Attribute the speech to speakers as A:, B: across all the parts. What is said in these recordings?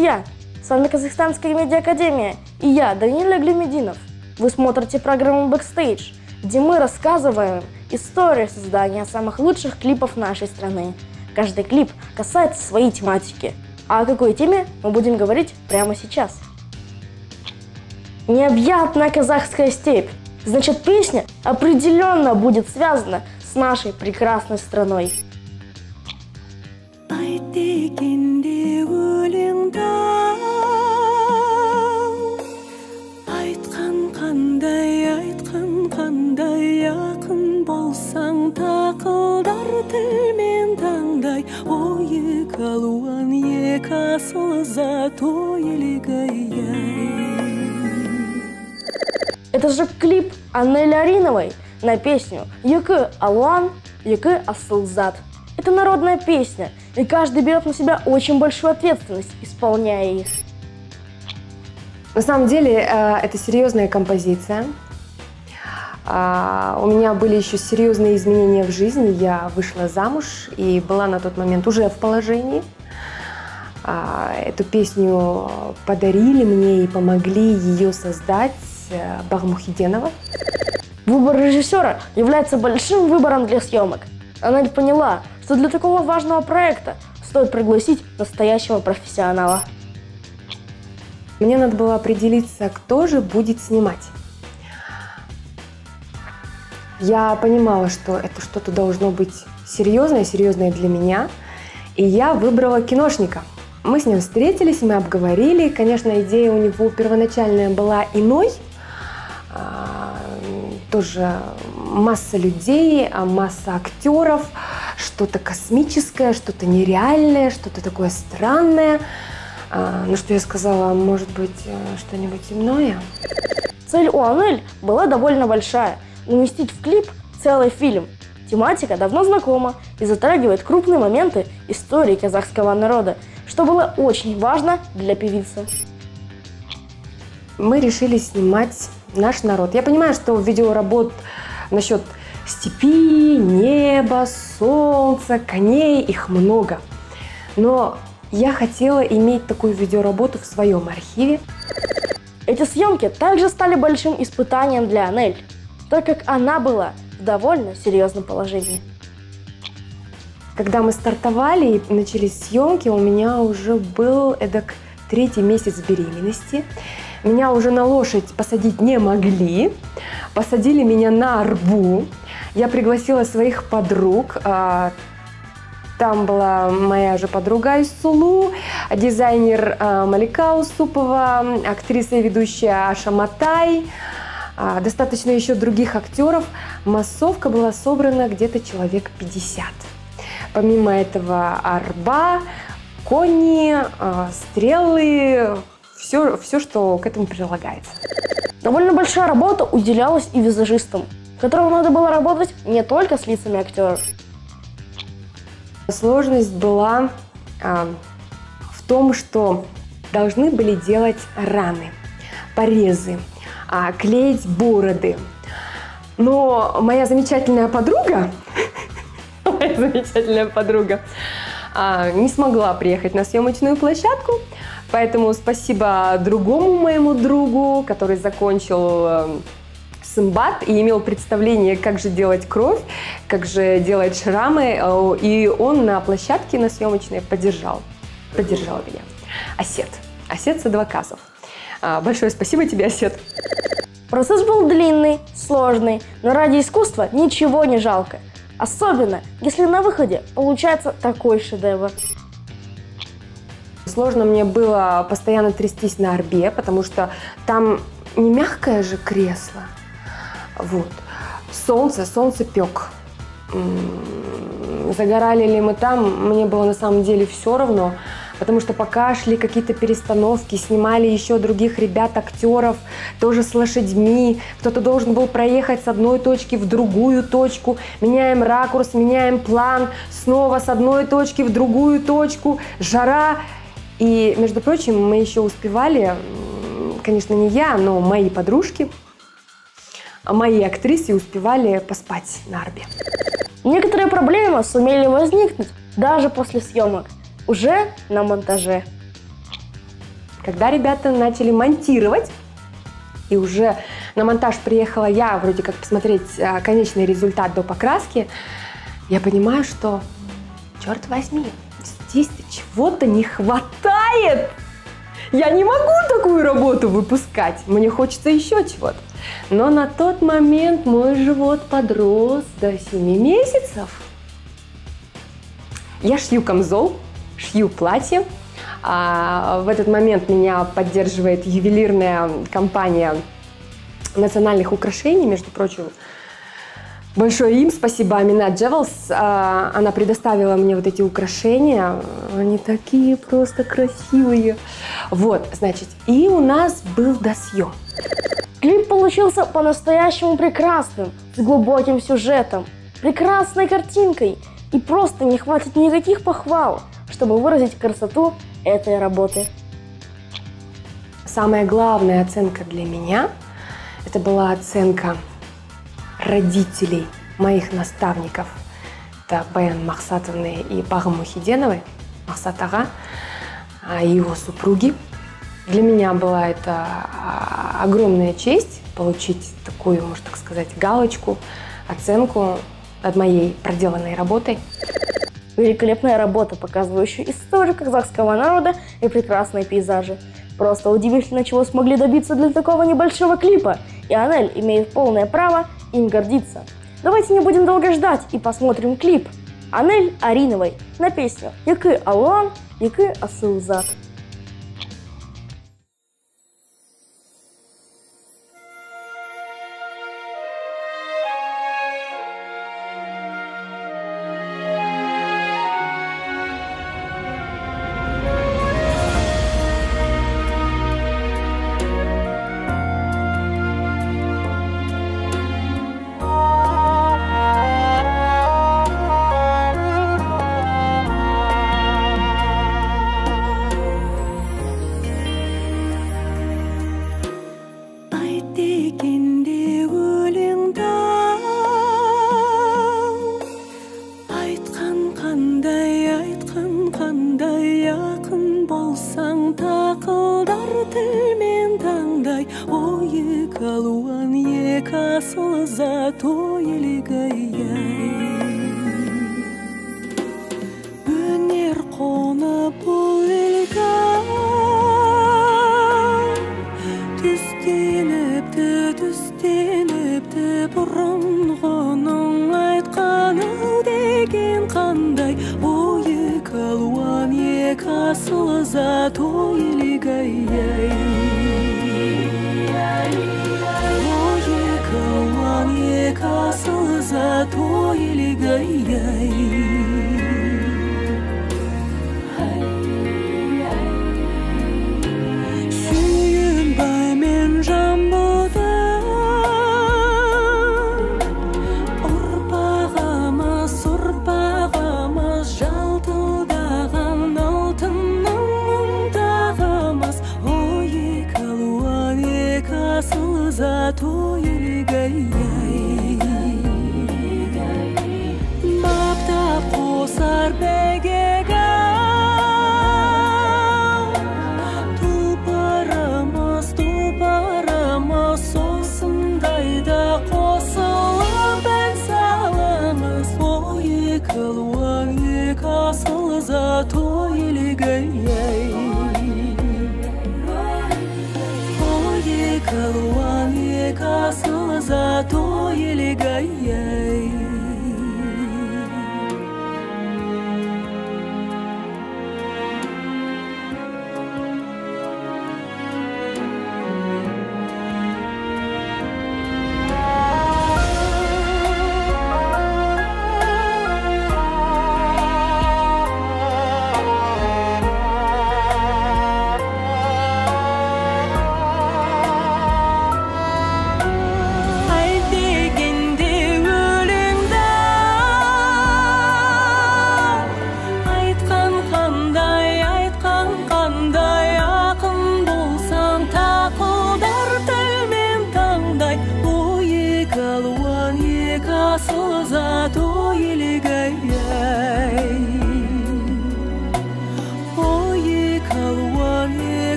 A: друзья! С вами Казахстанская медиа-академия и я, Даниил Аглимединов. Вы смотрите программу «Бэкстейдж», где мы рассказываем историю создания самых лучших клипов нашей страны. Каждый клип касается своей тематики. А о какой теме мы будем говорить прямо сейчас? Необъятная казахская степь. Значит, песня определенно будет связана с нашей прекрасной страной. Это же клип Аннели Ариновой на песню «Екі алуан, екі асылзат». Это народная песня, и каждый берет на себя очень большую ответственность, исполняя их.
B: На самом деле это серьезная композиция. У меня были еще серьезные изменения в жизни. Я вышла замуж и была на тот момент уже в положении. Эту песню подарили мне и помогли ее создать Багмухиденова.
A: Выбор режиссера является большим выбором для съемок. Она поняла, что для такого важного проекта стоит пригласить настоящего профессионала.
B: Мне надо было определиться, кто же будет снимать. Я понимала, что это что-то должно быть серьезное для меня, и я выбрала киношника. Мы с ним встретились, мы обговорили. Конечно, идея у него первоначальная была иной. Тоже масса людей, масса актеров, что-то космическое, что-то нереальное, что-то такое странное. Ну что я сказала, может быть, что-нибудь иное?
A: Цель у Анель была довольно большая – уместить в клип целый фильм. Тематика давно знакома и затрагивает крупные моменты истории казахского народа, что было очень важно для певицы.
B: Мы решили снимать наш народ. Я понимаю, что видеоработ насчет степи, неба, солнца, коней, их много. Но я хотела иметь такую видеоработу в своем архиве.
A: Эти съемки также стали большим испытанием для Анель, так как она была в довольно серьезном положении.
B: Когда мы стартовали и начались съемки, у меня уже был эдак 3-й месяц беременности. Меня уже на лошадь посадить не могли. Посадили меня на арбу. Я пригласила своих подруг. Там была моя же подруга Айсулу, дизайнер Малика Усупова, актриса и ведущая Аша Матай. Достаточно еще других актеров. Массовка была собрана где-то человек 50. Помимо этого арба, кони, стрелы, все, что к этому прилагается.
A: Довольно большая работа уделялась и визажистам, которым надо было работать не только с лицами актеров.
B: Сложность была в том, что должны были делать раны, порезы, клеить бороды. Но моя замечательная подруга не смогла приехать на съемочную площадку, поэтому спасибо другому моему другу, который закончил СымБат и имел представление, как же делать кровь, как же делать шрамы, и он на площадке на съемочной поддержал меня. Асет Садваказов. Большое спасибо тебе, Асет.
A: Процесс был длинный, сложный, но ради искусства ничего не жалко. Особенно, если на выходе получается такой шедевр.
B: Сложно мне было постоянно трястись на арбе, потому что там не мягкое же кресло. Вот. Солнце пек. Загорали ли мы там, мне было на самом деле все равно, потому что пока шли какие-то перестановки, снимали еще других ребят, актеров, тоже с лошадьми, кто-то должен был проехать с одной точки в другую точку, меняем ракурс, меняем план, снова с одной точки в другую точку, жара. И, между прочим, мы еще успевали, конечно, не я, но мои подружки, мои актрисы успевали поспать на арбе.
A: Некоторые проблемы сумели возникнуть даже после съемок, уже на монтаже.
B: Когда ребята начали монтировать, и уже на монтаж приехала я, вроде как посмотреть конечный результат до покраски, я понимаю, что, черт возьми, здесь-то чего-то не хватает. Я не могу такую работу выпускать, мне хочется еще чего-то. Но на тот момент мой живот подрос до 7 месяцев. Я шью камзол, шью платье. В этот момент меня поддерживает ювелирная компания национальных украшений, между прочим. Большое им спасибо, Аминат Джевелс. Она предоставила мне вот эти украшения. Они такие просто красивые. Вот, значит, и у нас был досъем.
A: Клип получился по-настоящему прекрасным, с глубоким сюжетом, прекрасной картинкой. И просто не хватит никаких похвал, чтобы выразить красоту этой работы.
B: Самая главная оценка для меня – это была оценка родителей моих наставников. Это Баян Махсатовны и Багым Мухиденовой, Махсат ага, и его супруги. Для меня была это огромная честь получить такую, можно так сказать, галочку, оценку над моей проделанной работой.
A: Великолепная работа, показывающая историю казахского народа и прекрасные пейзажи. Просто удивительно, чего смогли добиться для такого небольшого клипа. И Анель имеет полное право им гордиться. Давайте не будем долго ждать и посмотрим клип Анель Ариновой на песню «Якы Алуан, Якы Асылзат».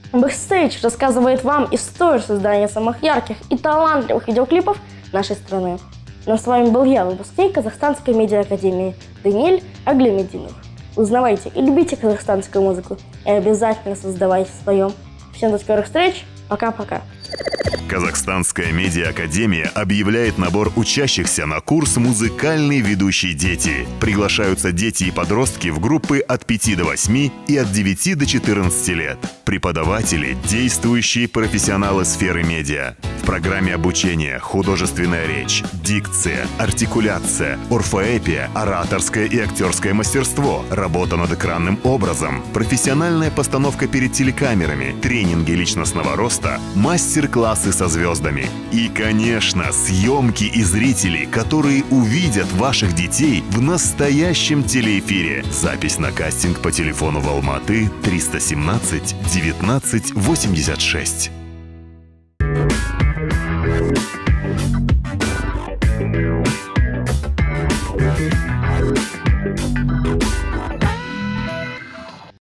A: Backstage рассказывает вам историю создания самых ярких и талантливых видеоклипов нашей страны. Но с вами был я, выпускник Казахстанской медиа-академии Даниэль Аглимединов. Узнавайте и любите казахстанскую музыку и обязательно создавайте свое. Всем до скорых встреч, пока-пока.
C: Казахстанская медиа-академия объявляет набор учащихся на курс «Музыкальные ведущие дети». Приглашаются дети и подростки в группы от 5 до 8 и от 9 до 14 лет. Преподаватели – действующие профессионалы сферы медиа. В программе обучения художественная речь, дикция, артикуляция, орфоэпия, ораторское и актерское мастерство, работа над экранным образом, профессиональная постановка перед телекамерами, тренинги личностного роста, мастер-классы со звездами. И, конечно, съемки и зрители, которые увидят ваших детей в настоящем телеэфире. Запись на кастинг по телефону в Алматы 317 19 86.